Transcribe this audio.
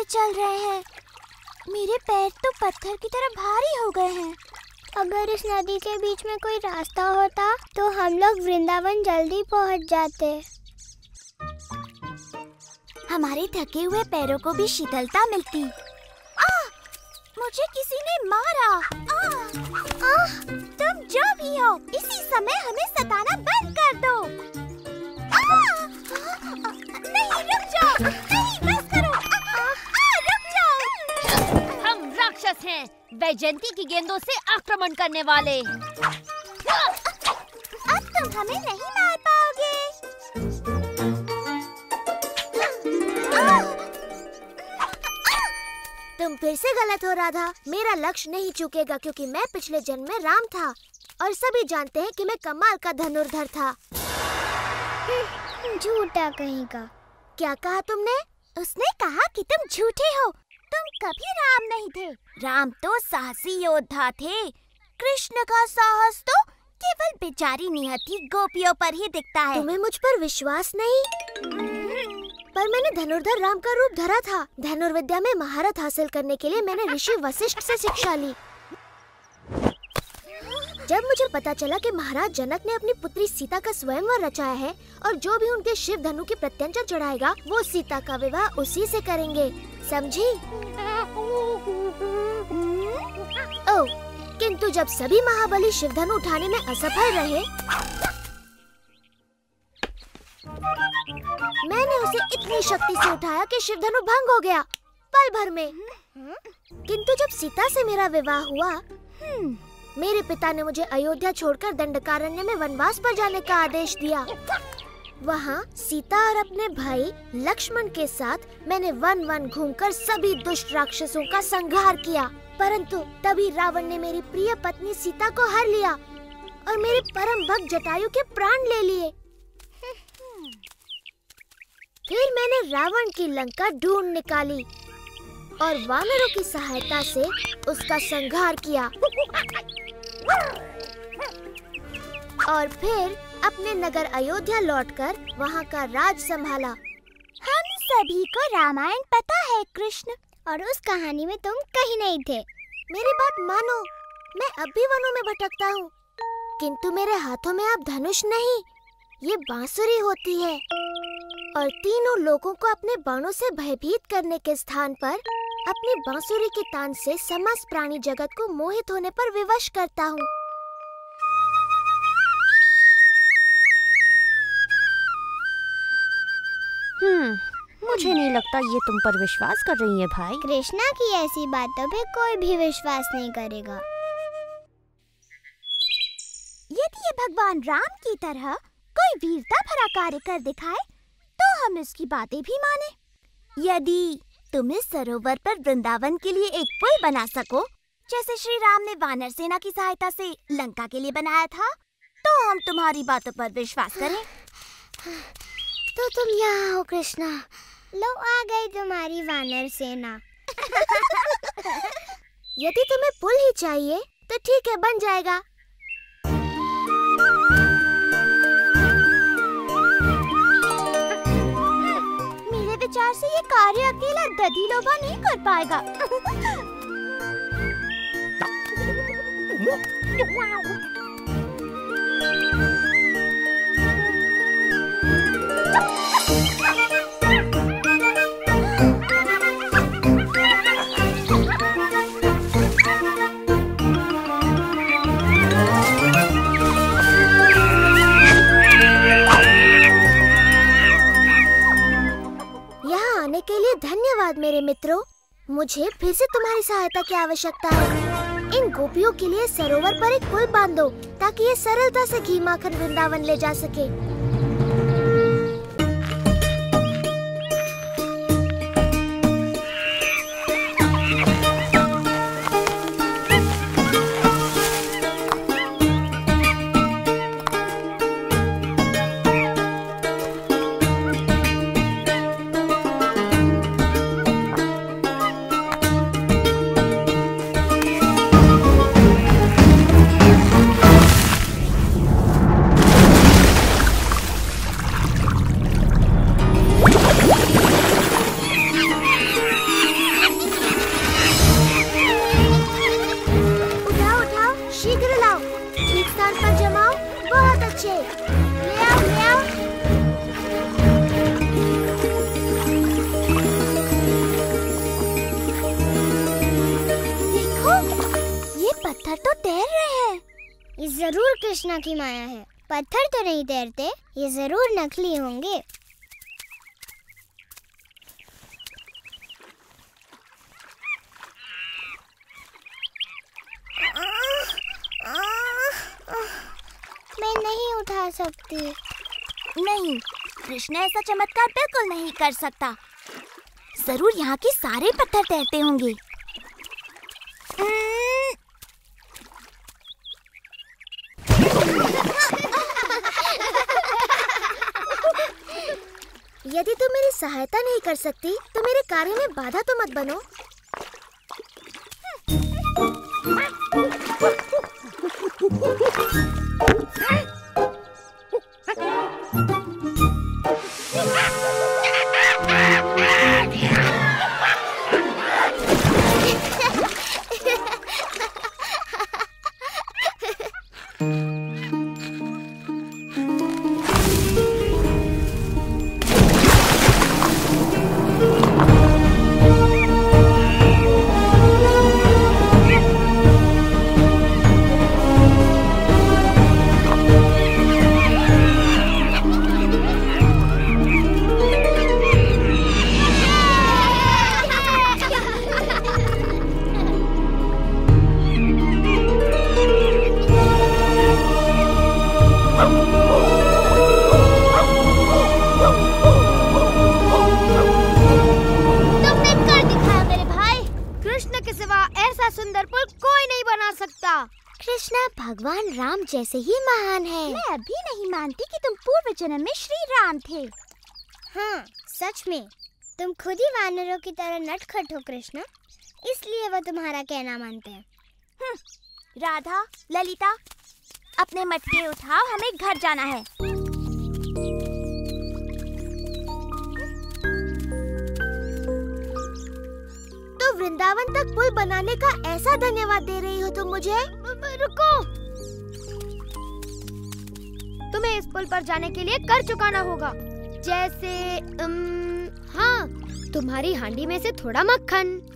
चल रहे हैं? मेरे पैर तो पत्थर की तरह भारी हो गए हैं। अगर इस नदी के बीच में कोई रास्ता होता तो हम लोग वृंदावन जल्दी पहुंच जाते। हमारे थके हुए पैरों को भी शीतलता मिलती। मुझे किसी ने मारा। तुम जो भी हो, इसी समय हमें सताना बंद कर दो। नहीं, रुक जाओ। नहीं, बस करो। रुक जाओ। हम राक्षस हैं, वैजयंती की गेंदों से आक्रमण करने वाले। अब तुम हमें नहीं मार पाओगे। तुम फिर से गलत हो राधा। मेरा लक्ष्य नहीं चूकेगा क्योंकि मैं पिछले जन्म में राम था और सभी जानते हैं कि मैं कमाल का धनुर्धर था। झूठा कहीं का। क्या कहा तुमने? उसने कहा कि तुम झूठे हो। तुम कभी राम नहीं थे। राम तो साहसी योद्धा थे। कृष्ण का साहस तो केवल बेचारी निहत्थी गोपियों पर ही दिखता है। तुम्हें मुझ पर विश्वास नहीं? पर मैंने धनुर्धर राम का रूप धरा था। धनुर्विद्या में महारत हासिल करने के लिए मैंने ऋषि वशिष्ठ से शिक्षा ली। जब मुझे पता चला कि महाराज जनक ने अपनी पुत्री सीता का स्वयंवर रचाया है और जो भी उनके शिव धनु की प्रत्यंचा चढ़ाएगा वो सीता का विवाह उसी से करेंगे, समझी? ओह, किंतु जब सभी महाबली शिव धनु उठाने में असफल रहे, मैंने उसे इतनी शक्ति से उठाया कि शिव धनु भंग हो गया पल भर में। किंतु जब सीता से मेरा विवाह हुआ, मेरे पिता ने मुझे अयोध्या छोड़कर दंडकारण्य में वनवास पर जाने का आदेश दिया। वहाँ सीता और अपने भाई लक्ष्मण के साथ मैंने वन वन घूमकर सभी दुष्ट राक्षसों का संहार किया। परंतु तभी रावण ने मेरी प्रिय पत्नी सीता को हर लिया और मेरे परम भक्त जटायु के प्राण ले लिए। फिर मैंने रावण की लंका ढूंढ निकाली और वानरों की सहायता से उसका संहार किया और फिर अपने नगर अयोध्या लौटकर वहाँ का राज संभाला। हम सभी को रामायण पता है कृष्ण, और उस कहानी में तुम कहीं नहीं थे। मेरी बात मानो, मैं अब भी वनों में भटकता हूँ, किंतु मेरे हाथों में अब धनुष नहीं, ये बांसुरी होती है और तीनों लोगों को अपने बाणों से भयभीत करने के स्थान पर अपनी बांसुरी के तान से समस्त प्राणी जगत को मोहित होने पर विवश करता हूँ। मुझे नहीं लगता ये तुम पर विश्वास कर रही है भाई। कृष्णा की ऐसी बातों पे कोई भी विश्वास नहीं करेगा। यदि ये भगवान राम की तरह कोई वीरता भरा कार्य कर दिखाए तो हम इसकी बातें भी माने। यदि तुम इस सरोवर पर वृंदावन के लिए एक पुल बना सको, जैसे श्री राम ने वानर सेना की सहायता से लंका के लिए बनाया था, तो हम तुम्हारी बातों पर विश्वास करें। तो तुम यहाँ हो कृष्णा, लो आ गई तुम्हारी वानर सेना। यदि तुम्हें पुल ही चाहिए तो ठीक है, बन जाएगा। मेरे विचार से ये कार्य अकेला दधिलोभा नहीं कर पाएगा। के लिए धन्यवाद मेरे मित्रों। मुझे फिर से तुम्हारी सहायता की आवश्यकता है। इन गोपियों के लिए सरोवर पर एक पुल बांध दो ताकि ये सरलता से घी माखन वृंदावन ले जा सके। ये जरूर कृष्णा की माया है। पत्थर तो नहीं तैरते, ये जरूर नकली होंगे। मैं नहीं उठा सकती। नहीं, कृष्णा ऐसा चमत्कार बिल्कुल नहीं कर सकता। जरूर यहाँ के सारे पत्थर तैरते होंगे। यदि तुम मेरी सहायता नहीं कर सकती तो मेरे कार्य में बाधा तो मत बनो। कृष्णा भगवान राम जैसे ही महान है। मैं अभी नहीं मानती कि तुम पूर्व जन्म में श्री राम थे। हाँ, सच में तुम खुद ही वानरों की तरह नटखट हो कृष्णा, इसलिए वो तुम्हारा कहना मानते हैं। राधा, ललिता, अपने मटके उठाओ, हमें घर जाना है। तो वृंदावन तक पुल बनाने का ऐसा धन्यवाद दे रही हो तुम मुझे? रुको, तुम्हें इस पुल पर जाने के लिए कर चुकाना होगा। जैसे हाँ, तुम्हारी हांडी में से थोड़ा मक्खन,